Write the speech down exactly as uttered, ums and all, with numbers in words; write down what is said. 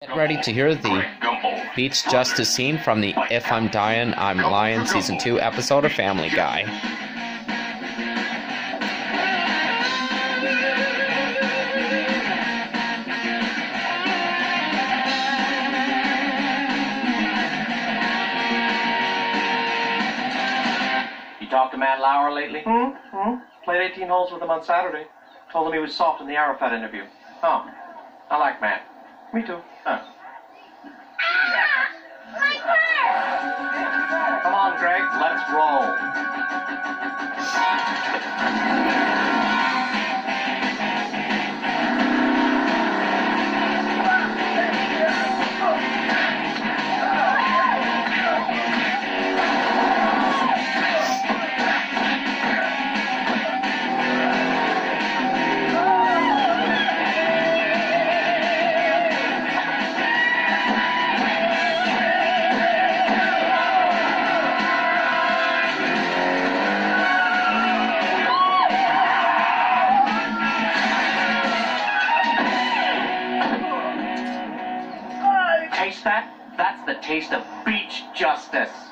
Get ready to hear the Beach Justice scene from the If I'm Dyin, I'm Lyin Season two episode of Family Guy. You talked to Matt Lauer lately? Hmm? Hmm? Played eighteen holes with him on Saturday. Told him he was soft in the Arafat interview. Oh, I like Matt. Me too. Huh. Come on, Greg, let's roll. Taste that? That's the taste of beach justice.